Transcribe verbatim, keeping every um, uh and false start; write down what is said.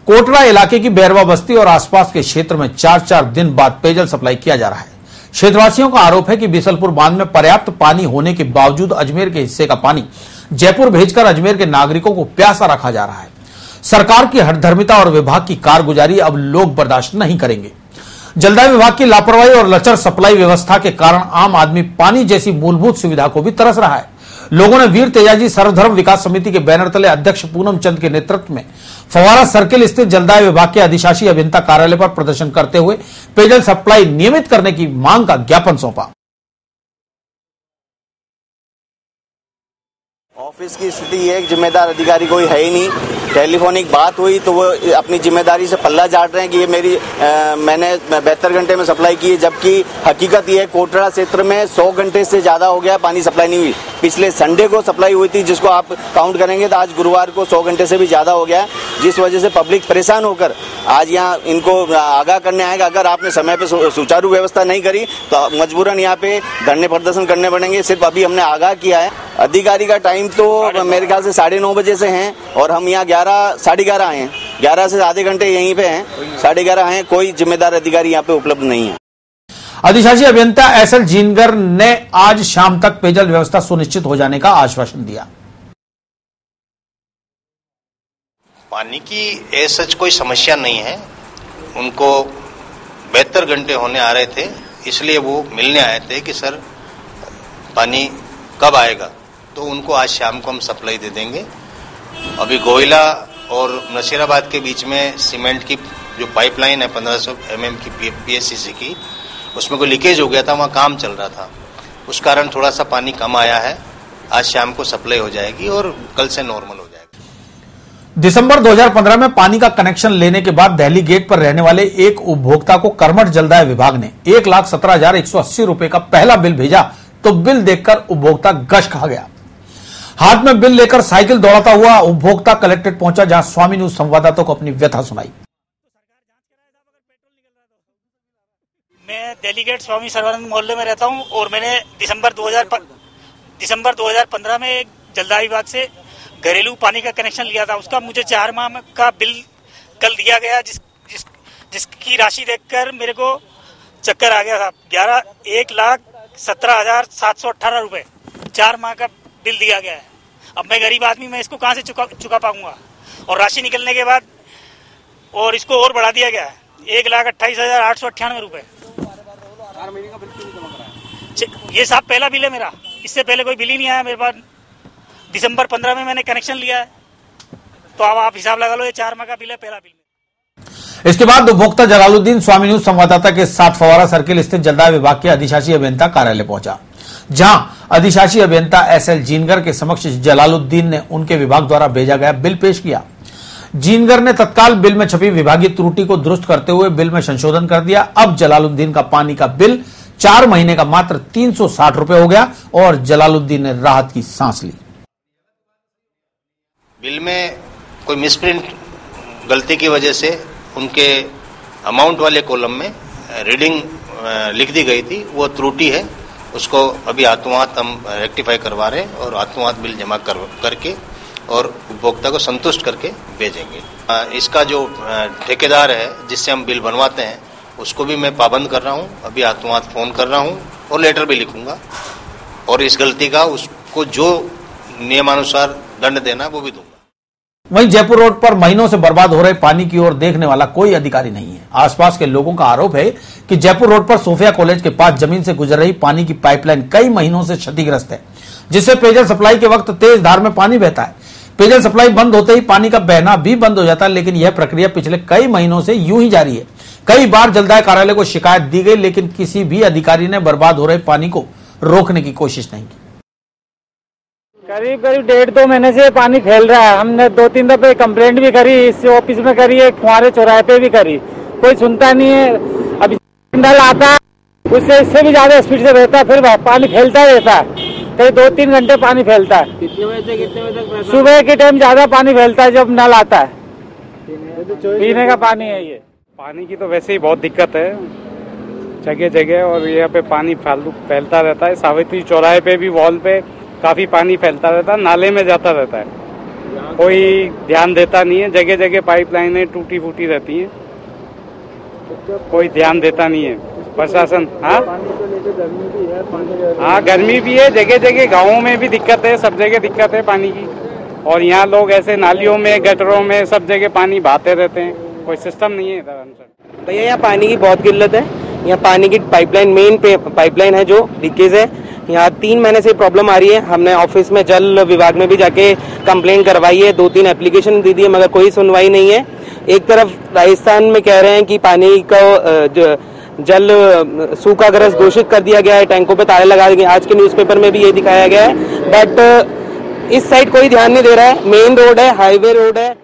कोटड़ा इलाके की बैरवा बस्ती और आसपास के क्षेत्र में चार चार दिन बाद पेयजल सप्लाई किया जा रहा है। क्षेत्रवासियों का आरोप है कि बीसलपुर बांध में पर्याप्त पानी होने के बावजूद अजमेर के हिस्से का पानी जयपुर भेजकर अजमेर के नागरिकों को प्यासा रखा जा रहा है। सरकार की हठधर्मिता और विभाग की कारगुजारी अब लोग बर्दाश्त नहीं करेंगे। जलदाय विभाग की लापरवाही और लचर सप्लाई व्यवस्था के कारण आम आदमी पानी जैसी मूलभूत सुविधा को भी तरस रहा है। लोगों ने वीर तेजाजी सर्वधर्म विकास समिति के बैनर तले अध्यक्ष पूनम चंद के नेतृत्व में फवारा सर्किल स्थित जलदाय विभाग के अधिशासी अभियंता कार्यालय पर प्रदर्शन करते हुए पेयजल सप्लाई नियमित करने की मांग का ज्ञापन सौंपा। ऑफिस की स्थिति ये एक जिम्मेदार अधिकारी कोई है ही नहीं। टेलीफोनिक बात हुई तो वो अपनी जिम्मेदारी से पल्ला झाड़ रहे हैं कि ये मेरी आ, मैंने बहत्तर घंटे में सप्लाई की है, जबकि हकीकत ये है कोटड़ा क्षेत्र में सौ घंटे से ज्यादा हो गया पानी सप्लाई नहीं हुई। पिछले संडे को सप्लाई हुई थी, जिसको आप काउंट करेंगे तो आज गुरुवार को सौ घंटे से भी ज्यादा हो गया, जिस वजह से पब्लिक परेशान होकर आज यहाँ इनको आगाह करने आएगा। अगर आपने समय पे सुचारू व्यवस्था नहीं करी तो मजबूरन यहाँ पे धरने प्रदर्शन करने पड़ेंगे। सिर्फ अभी हमने आगाह किया है। अधिकारी का टाइम तो मेरे ख्याल से साढ़े नौ बजे से हैं और हम यहाँ ग्यारह साढ़े ग्यारह आए हैं। ग्यारह से आधे घंटे यहीं पे हैं, साढ़े ग्यारह हैं। कोई जिम्मेदार अधिकारी यहाँ पे उपलब्ध नहीं है। अधिशासी अभियंता एस एल जीनगर ने आज शाम तक पेयजल व्यवस्था सुनिश्चित हो जाने का आश्वासन दिया। पानी की ऐसा कोई समस्या नहीं है। उनको बहत्तर घंटे होने आ रहे थे, इसलिए वो मिलने आए थे कि सर पानी कब आएगा, तो उनको आज शाम को हम सप्लाई दे देंगे। अभी गोयला और नसीराबाद के बीच में सीमेंट की जो पाइपलाइन है पंद्रह सौ एम एम की पीएससीसी की, उसमें कोई लीकेज हो गया था, वहाँ काम चल रहा था, उस कारण थोड़ा सा पानी कम आया है। आज शाम को सप्लाई हो जाएगी और कल से नॉर्मल हो जाएगा। दिसंबर दो हज़ार पंद्रह में पानी का कनेक्शन लेने के बाद दहली गेट पर रहने वाले एक उपभोक्ता को कर्मठ जलदाय विभाग ने एक लाख सत्रह हजार एक सौ अस्सी रुपए का पहला बिल भेजा, तो बिल देखकर उपभोक्ता गश खा गया। हाथ में बिल लेकर साइकिल दौड़ाता हुआ उपभोक्ता कलेक्ट्रेट पहुंचा, जहां स्वामी न्यूज संवाददाता को अपनी व्यथा सुनाई। मैं दिल्ली गेट स्वामी सर्वानंद मोहल्ले में रहता हूं और मैंने दिसंबर दो हज़ार दिसंबर दो हज़ार पंद्रह में एक जलदाय विभाग से घरेलू पानी का कनेक्शन लिया था। उसका मुझे चार माह का बिल कल दिया गया, जिस, जिस जिसकी राशि देखकर मेरे को चक्कर आ गया था। ग्यारह एक लाख सत्रह हजार सात सौ अट्ठारह रुपए चार माह का बिल दिया गया है। अब मैं गरीब आदमी, मैं इसको कहां से चुका चुका पाऊंगा। और राशि निकलने के बाद और इसको और बढ़ा दिया गया है एक लाख अट्ठाईस हजार आठ सौ अट्ठानवे रुपए। चार महीने का बिल क्यों जमा कराया? ये साहब पहला बिल है मेरा, इससे पहले कोई बिल ही नहीं आया मेरे पास। दिसंबर पंद्रह में मैंने कनेक्शन लिया है, तो अब आप हिसाब लगा लो, ये चार माह का बिल है, पहला बिल। इसके बाद उपभोक्ता जलालुद्दीन स्वामी न्यूज संवाददाता के साथ फवारा सर्किल स्थित जलदाय विभाग के अधिशासी अभियंता कार्यालय पहुंचा, जहां अधिशासी अभियंता एस एल जीनगर के समक्ष जलालुद्दीन ने उनके विभाग द्वारा भेजा गया बिल पेश किया। जीनगर ने तत्काल बिल में छपी विभागीय त्रुटि को दुरुस्त करते हुए बिल में संशोधन कर दिया। अब जलालुद्दीन का पानी का बिल चार महीने का मात्र तीन सौ साठ रुपए हो गया और जलालुद्दीन ने राहत की सांस ली। बिल में कोई मिसप्रिंट गलती की वजह से उनके अमाउंट वाले कॉलम में रीडिंग लिख दी गई थी, वो त्रुटि है। उसको अभी हाथों हाथ हम रेक्टिफाई करवा रहे हैं और हाथों हाथ बिल जमा कर करके और उपभोक्ता को संतुष्ट करके भेजेंगे। इसका जो ठेकेदार है जिससे हम बिल बनवाते हैं, उसको भी मैं पाबंद कर रहा हूँ। अभी हाथों हाथ फोन कर रहा हूँ और लेटर भी लिखूंगा और इस गलती का उसको जो नियमानुसार दंड देना वो भी दूंगा। वहीं जयपुर रोड पर महीनों से बर्बाद हो रहे पानी की ओर देखने वाला कोई अधिकारी नहीं है। आसपास के लोगों का आरोप है कि जयपुर रोड पर सोफिया कॉलेज के पास जमीन से गुजर रही पानी की पाइपलाइन कई महीनों से क्षतिग्रस्त है, जिससे पेयजल सप्लाई के वक्त तेज धार में पानी बहता है। पेयजल सप्लाई बंद होते ही पानी का बहना भी बंद हो जाता है, लेकिन यह प्रक्रिया पिछले कई महीनों से यूं ही जारी है। कई बार जलदाय कार्यालय को शिकायत दी गई, लेकिन किसी भी अधिकारी ने बर्बाद हो रहे पानी को रोकने की कोशिश नहीं की। करीब करीब डेढ़ दो महीने से पानी फैल रहा है। हमने दो तीन दफे कंप्लेंट भी करी, इस ऑफिस में करी है, कुंवारे चौराहे पे भी करी, कोई सुनता नहीं है। अभी नल आता है, उससे इससे भी ज्यादा स्पीड से बहता है, फिर पानी फैलता रहता है, कहीं दो तीन घंटे पानी फैलता है। कितने बजे से कितने बजे तक? सुबह के टाइम ज्यादा पानी फैलता है जब नल आता है, पीने का पानी है ये। पानी की तो वैसे ही बहुत दिक्कत है जगह जगह, और यहाँ पे पानी फैलता रहता है। सावित्री चौराहे पे भी वॉल पे काफी पानी फैलता रहता है, नाले में जाता रहता है। कोई ध्यान देता नहीं है। जगह जगह पाइपलाइनें टूटी फूटी रहती हैं, कोई ध्यान देता नहीं है प्रशासन। हाँ हाँ गर्मी भी है, जगह जगह गाँवों में भी दिक्कत है, सब जगह दिक्कत है पानी की। और यहाँ लोग ऐसे नालियों में गटरों में सब जगह पानी बहाते रहते हैं, कोई सिस्टम नहीं है इधर। भैया यहाँ पानी की बहुत किल्लत है। यहाँ पानी की पाइपलाइन मेन पाइपलाइन है जो लीकेज है, यहाँ तीन महीने से प्रॉब्लम आ रही है। हमने ऑफिस में जल विभाग में भी जाके कंप्लेंट करवाई है, दो तीन एप्लीकेशन दे दी है, मगर कोई सुनवाई नहीं है। एक तरफ राजस्थान में कह रहे हैं कि पानी का जल सूखाग्रस्त घोषित कर दिया गया है, टैंकों पे ताले लगा दिए गए। आज के न्यूज़पेपर में भी ये दिखाया गया है, बट इस साइड कोई ध्यान नहीं दे रहा है। मेन रोड है, हाईवे रोड है,